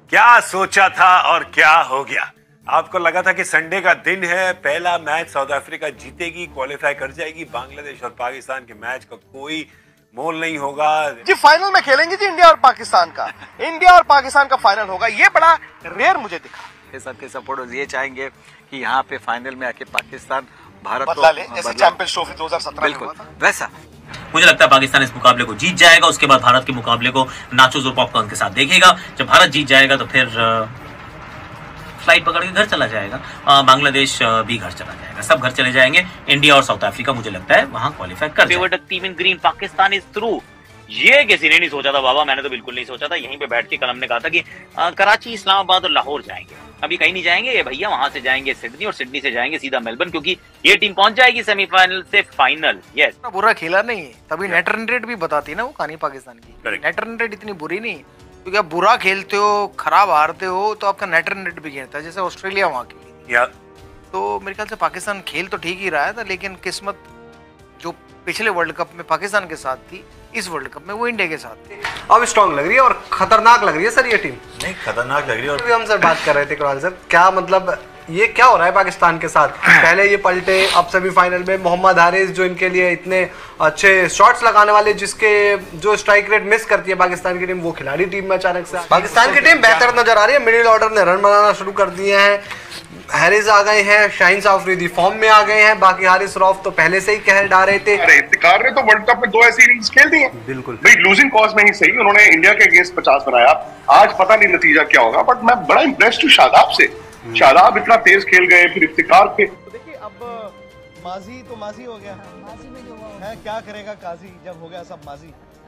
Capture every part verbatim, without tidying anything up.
क्या सोचा था और क्या हो गया? आपको लगा था कि संडे का दिन है, पहला मैच साउथ अफ्रीका जीतेगी, क्वालिफाई कर जाएगी, बांग्लादेश और पाकिस्तान के मैच का कोई मोल नहीं होगा। जी फाइनल में खेलेंगे जी इंडिया और पाकिस्तान का। इंडिया और पाकिस्तान का फाइनल होगा, ये बड़ा रेयर मुझे दिखा। ये सबके सपोर्टर्स ये चाहेंगे कि यहाँ पे फाइनल में आके पाकिस्तान भारत को बदला ले, जैसे चैंपियंस ट्रॉफी दो हज़ार सत्रह में हुआ था वैसा। मुझे लगता है पाकिस्तान इस मुकाबले को जीत जाएगा, उसके बाद भारत के मुकाबले को नाचोस और पॉपकॉर्न के साथ देखेगा। जब भारत जीत जाएगा तो फिर फ्लाइट पकड़ के घर चला जाएगा, बांग्लादेश भी घर चला जाएगा, सब घर चले जाएंगे। इंडिया और साउथ अफ्रीका मुझे लगता है वहां क्वालिफाई कर जाएगा। Team in green Pakistan is through. ये किसी ने नहीं सोचा था बाबा, मैंने तो बिल्कुल नहीं सोचा था। यहीं पे बैठ के कल हमने कहा था कि आ, कराची, इस्लामाबाद और लाहौर जाएंगे, अभी कहीं नहीं जाएंगे ये भैया। वहां से जाएंगे सिडनी और सिडनी से जाएंगे सीधा मेलबर्न, क्योंकि ये टीम पहुंच जाएगी सेमीफाइनल से फाइनल। यस, बुरा खेला नहीं है, तभी नेट रन रेट भी बताती है ना वो कहानी पाकिस्तान की। नेट रन रेट इतनी बुरी नहीं, क्योंकि आप बुरा खेलते हो, खराब हारते हो तो आपका नेट रन रेट भी गिरता है, जैसे ऑस्ट्रेलिया वहां खेली। तो मेरे ख्याल से पाकिस्तान खेल तो ठीक ही रहा था, लेकिन किस्मत जो पिछले वर्ल्ड कप में पाकिस्तान के साथ थी, इस वर्ल्ड कप में वो इंडिया के साथ थी। अब स्ट्रांग लग रही है और खतरनाक लग रही है सर ये टीम। नहीं, खतरनाक लग रही है। और अभी हम सर बात कर रहे थे कुणाल सर, क्या मतलब ये क्या हो रहा है पाकिस्तान के साथ? पहले ये पलटे, अब सेमीफाइनल में मोहम्मद हारिस जो इनके लिए इतने अच्छे शॉट्स लगाने वाले, जिसके जो स्ट्राइक रेट मिस करती है पाकिस्तान की टीम, वो खिलाड़ी टीम में अचानक से पाकिस्तान की टीम बेहतर नजर आ रही है। मिडिल ऑर्डर ने रन बनाना शुरू कर दिए हैं, हारिस आ गए हैं, शाहीन अफरीदी फॉर्म में आ गए हैं, बाकी हारिस रऊफ तो पहले से ही कहर डाल रहे थे। अरे इफ्तिकार ने तो वर्ल्ड कप में दो ऐसी इनिंग्स खेल दी हैं। बिल्कुल भाई लूजिंग कॉज में ही सही उन्होंने इंडिया के अगेंस्ट पचास बनाया। आज पता नहीं नतीजा क्या होगा, बट मैं बड़ा इंप्रेस्ड हूँ शादाब से। शादाब इतना तेज खेल गए, फिर इफ्तिकार पे। तो देखिए अब माजी तो माजी हो गया, माजी में जो है क्या करेगा काजी जब हो गया सब माजी।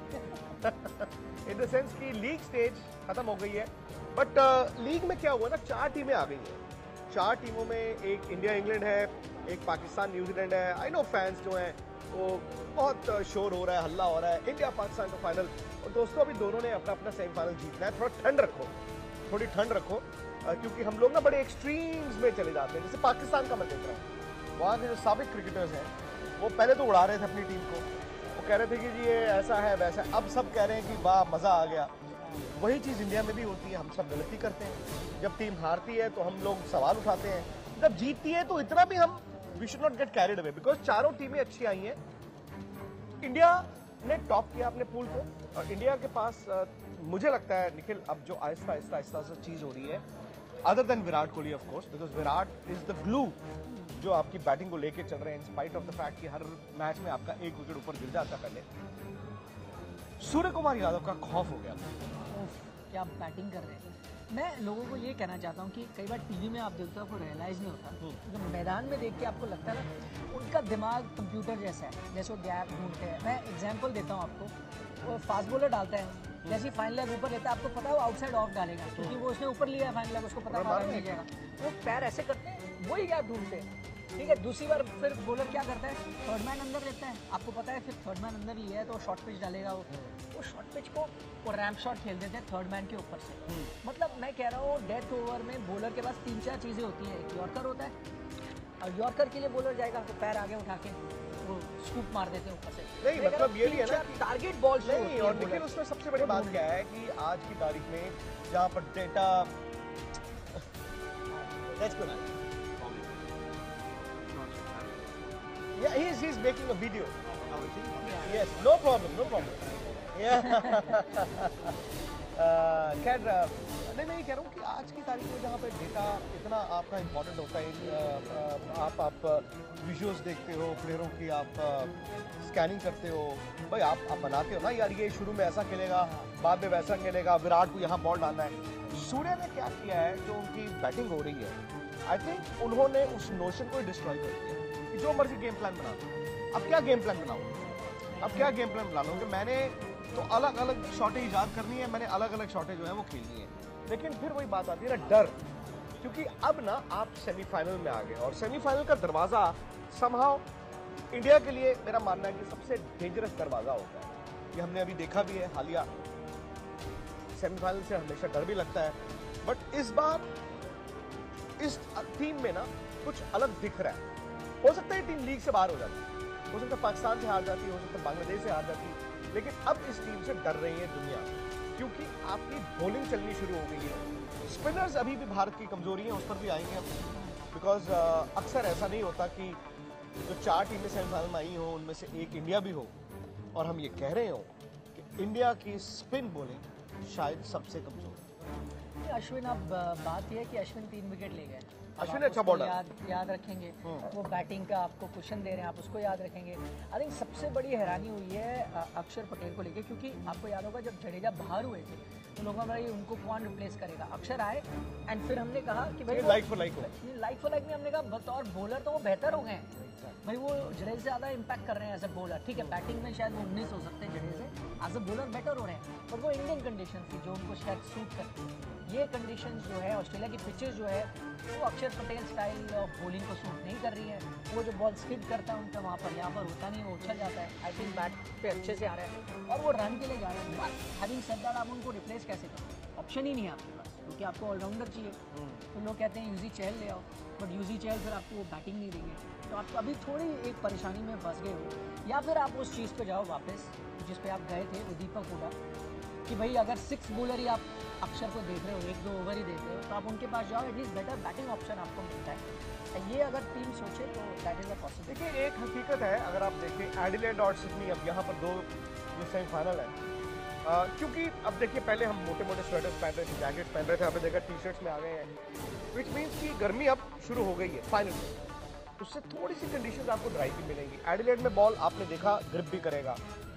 इन द सेंस कि लीग स्टेज खत्म हो गई है, बट लीग में क्या हुआ ना, चार टीमें आ गई हैं। चार टीमों में एक इंडिया इंग्लैंड है, एक पाकिस्तान न्यूजीलैंड है। आई नो फैंस जो हैं वो बहुत शोर हो रहा है, हल्ला हो रहा है, इंडिया पाकिस्तान का फाइनल। और दोस्तों अभी दोनों ने अपना अपना सेमीफाइनल जीतना है। थोड़ा ठंड रखो, थोड़ी ठंड रखो, क्योंकि हम लोग ना बड़े एक्सट्रीम्स में चले जाते हैं। जैसे पाकिस्तान का मैं देख रहा हूँ, वहाँ के जो साबिक क्रिकेटर्स हैं वो पहले तो उड़ा रहे थे अपनी टीम को, वो कह रहे थे कि जी ये ऐसा है वैसा है। अब सब कह रहे हैं कि वाह मज़ा आ गया। वही चीज़ इंडिया में भी होती है, हम सब गलती करते हैं। जब टीम हारती है तो हम लोग सवाल उठाते हैं, जब जीतती है तो इतना भी हम we should not get carried away, because चारों टीमें अच्छी आई हैं। इंडिया ने टॉप किया अपने पूल को, और इंडिया के पास आ, मुझे लगता है निखिल अब जो आहिस्ता आहिस्ता आहिस्ता से चीज़ हो रही है, other than Virat Kohli of course, because Virat is the glue जो आपकी बैटिंग को लेके चल रहे हैं, in spite of the fact कि हर मैच में आपका एक विकेट ऊपर गिर जाता पहले। सूर्य कुमार यादव का खौफ हो गया, क्या बैटिंग कर रहे हैं। मैं लोगों को ये कहना चाहता हूँ कि कई बार टीवी में आप देखते हो आपको रियलाइज़ नहीं होता, जब मैदान में देख के आपको लगता है ना उनका दिमाग कंप्यूटर जैसा है, जैसे वो गैप ढूंढते हैं। मैं एग्जांपल देता हूँ आपको, वो फास्ट बॉलर डालता है, जैसे फाइन लेग ऊपर लेता है, आपको पता है वो आउटसाइड ऑफ डालेगा, क्योंकि वो उसने ऊपर लिया है फाइन लेग, उसको पता है नहीं जाएगा, वो पैर ऐसे करते हैं, वही गैप ढूंढते हैं। ठीक है, दूसरी बार फिर बॉलर क्या करता है, थर्ड मैन अंदर लेता है, आपको पता है फिर थर्ड मैन अंदर लिया है तो शॉर्ट पिच डालेगा, वो वो शॉर्ट पिच को वो रैम्प शॉट खेल देते हैं थर्ड मैन के ऊपर से। मतलब मैं कह रहा हूँ डेथ ओवर में बॉलर के पास तीन चार चीज़ें होती हैं। एक यॉर्कर होता है, और यॉर्कर के लिए बॉलर जाएगा तो पैर आगे उठा के वो स्कूप मार देते हैं ऊपर से। नहीं मतलब ये भी है ना टारगेट बॉल नहीं। और लेकिन उसमें सबसे बड़ी बात क्या है कि आज की तारीख में जहाँ पर data Yeah, he's he's making a video. Yes, no problem, no problem. Yeah. खैर नहीं मैं ये कह रहा हूँ कि आज की तारीख में जहाँ पे डेटा इतना आपका इम्पोर्टेंट होता है, आप आप विजुअल्स देखते हो, प्लेयरों की आप स्कैनिंग करते हो, भाई आप आप बनाते हो ना यार ये शुरू में ऐसा खेलेगा, बाद में वैसा खेलेगा, विराट को यहाँ बॉल डालना है। सूर्य ने क्या किया है, जो उनकी बैटिंग हो रही है, आई थिंक उन्होंने उस नोशन को डिस्ट्रॉय कर दिया कि जो मर्जी गेम प्लान बना दो। अब क्या गेम प्लान बनाऊँ, अब क्या गेम प्लान बना लूँगा, मैंने तो अलग अलग शॉटें ईजाद करनी है, मैंने अलग अलग शॉटें जो है वो खेलनी है। लेकिन फिर वही बात आती है ना, डर, क्योंकि अब ना आप सेमीफाइनल में आ गए, और सेमीफाइनल का दरवाज़ा समहाउ इंडिया के लिए मेरा मानना है कि सबसे डेंजरस दरवाज़ा होता है। ये हमने अभी देखा भी है, हालिया सेमीफाइनल से हमेशा डर भी लगता है, बट इस बार इस टीम में ना कुछ अलग दिख रहा है। हो सकता है टीम लीग से बाहर हो जाती, हो सकता है पाकिस्तान से हार जाती, हो सकता है बांग्लादेश से हार जाती, लेकिन अब इस टीम से डर रही है दुनिया, क्योंकि आपकी बॉलिंग चलनी शुरू हो गई है। स्पिनर्स अभी भी भारत की कमजोरी है, उस पर भी आएंगे हम, बिकॉज अक्सर ऐसा नहीं होता कि जो चार टीमें सेमीफाइनल में आई हो उनमें से एक इंडिया भी हो और हम ये कह रहे हो कि इंडिया की स्पिन बॉलिंग शायद सबसे कमजोर है। अश्विन, अब बात यह है कि अश्विन तीन विकेट ले गए, अश्विन अच्छा बॉलर याद याद रखेंगे, वो बैटिंग का आपको क्वेश्चन दे रहे हैं, आप उसको याद रखेंगे। आई थिंक सबसे बड़ी हैरानी हुई है अक्षर पटेल को लेके, क्योंकि आपको याद होगा जब जडेजा बाहर हुए थे तो लोगों ने उनको कौन रिप्लेस करेगा, अक्षर आए एंड फिर हमने कहा कि भाई like for like like for like में हमने कहा बतौर बॉलर तो वो बेहतर हो गए हैं भाई, वो जडेजा से ज़्यादा इम्पैक्ट कर रहे हैं एज अ बॉलर। ठीक है, बैटिंग में शायद वो उन्नीस हो सकते हैं जडेजा से, एज अ बॉलर बेटर हो रहे हैं, पर वो इंडियन कंडीशन थी जो उनको शायद सूट करती है। ये कंडीशन जो है ऑस्ट्रेलिया की पिचेस जो है वो Akshar Patel style of bowling को सूट नहीं कर रही है। वो जो बॉल स्किड करता है उनका वहाँ पर यहाँ पर होता नहीं, वो उछल जाता है। आई थिंक बैट पे अच्छे से आ रहा है और वो रन के लिए जा रहे हैं। बट हैविंग सेड दैट, आप उनको रिप्लेस कैसे करें, ऑप्शन ही नहीं है आपके पास, क्योंकि आपको ऑलराउंडर चाहिए। तो लोग कहते हैं यूजी चहल ले आओ, बट यूजी चहल फिर आपको वो बैटिंग नहीं देंगे, तो आप अभी थोड़ी एक परेशानी में फंस गए हो। या फिर आप उस चीज़ पे जाओ वापस जिस पे आप गए थे, वो दीपक हुडा, कि भाई अगर सिक्स बॉलर ही आप अक्षर को देख रहे हो, एक दो ओवर ही देख रहे हो, तो आप उनके पास जाओ, एटलीस्ट बेटर बैटिंग ऑप्शन आपको मिलता है। ये अगर टीम सोचे तो दैट इज अ पॉसिबिलिटी। देखिए, एक हकीकत है, अगर आप देखें एडिलेड और सिडनी, अब यहाँ पर दो जो सेमीफाइनल है, आ, क्योंकि अब देखिए पहले हम मोटे मोटे स्वेटर्स पहन रहे थे, जैकेट्स पहन रहे थे, अभी देखा टी शर्ट्स में आ गए हैं, विच मीन्स कि गर्मी अब शुरू हो गई है फाइनल में, उससे थोड़ी सी कंडीशंस आपको ड्राई की मिलेंगी। एडिलेड में बॉल आपने देखा ग्रिप भी करेगा।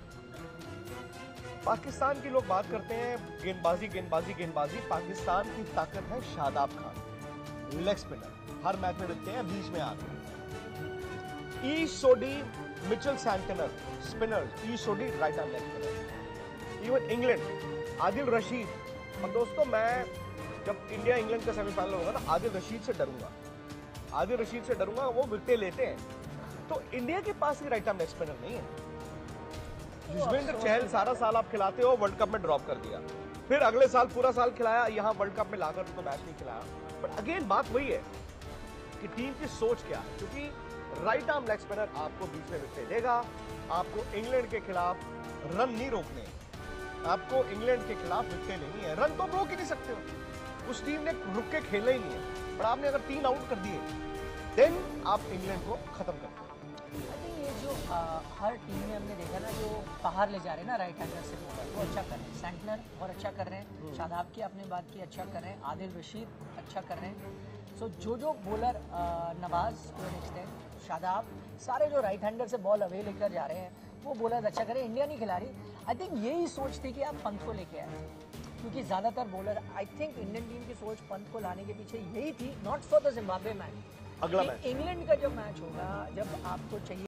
पाकिस्तान की लोग बात करते हैं गेंदबाजी गेंदबाजी गेंदबाजी, पाकिस्तान की ताकत है शादाब खान, लेग स्पिनर, हर मैच में दिखते हैं, बीच में आते हैं। Ish Sodhi, Mitchell Santner spinner, Ish Sodhi right arm leg spinner. Even England, Adil Rashid. और दोस्तों, मैं जब इंडिया इंग्लैंड का सेमीफाइनल होगा ना, आदिल रशीद से डरूंगा, आदिल रशीद से डरूंगा, वो विकेट लेते हैं। तो इंडिया के पास ही राइट आर्म लेग स्पिनर नहीं है। युजवेंद्र चहल सारा साल आप खिलाते हो, वर्ल्ड कप में ड्रॉप कर दिया, फिर अगले साल पूरा साल खिलाया, यहाँ वर्ल्ड कप में लाकर तो मैच नहीं खिलाया। बट अगेन बात वही है कि टीम की सोच क्या है, क्योंकि राइट आर्म लेग स्पिनर आपको बीच में विकेट देगा, आपको इंग्लैंड के खिलाफ रन नहीं रोकने, आपको इंग्लैंड के खिलाफ विकेट लेनी है। रन तो आप रोक ही नहीं सकते हो, उस टीम ने रुक के खेला ही नहीं है, पर आपने अगर तीन आउट कर दिए देन आप इंग्लैंड को खत्म करते हो। जो आ, हर टीम में हमने देखा ना, जो बाहर ले जा रहे हैं ना राइट हैंडर से बॉलर, वो अच्छा कर रहे हैं। सैंटनर बहुत अच्छा कर रहे हैं, शादाब की आपने बात की, अच्छा कर रहे हैं, आदिल रशीद अच्छा कर रहे हैं। सो जो जो bowler, Nawaz to an extent, Shadab, सारे जो राइट हैंडर से बॉल अवे लेकर जा रहे हैं, वो बॉलर अच्छा करें। इंडिया नहीं खिला रही। आई थिंक यही सोच थी कि आप पंत को लेके आए, क्योंकि ज़्यादातर bowler, I think Indian team की सोच पंत को लाने के पीछे यही थी, not for the Zimbabwe match, अगला मैच इंग्लैंड का जो मैच होगा, जब आपको चाहिए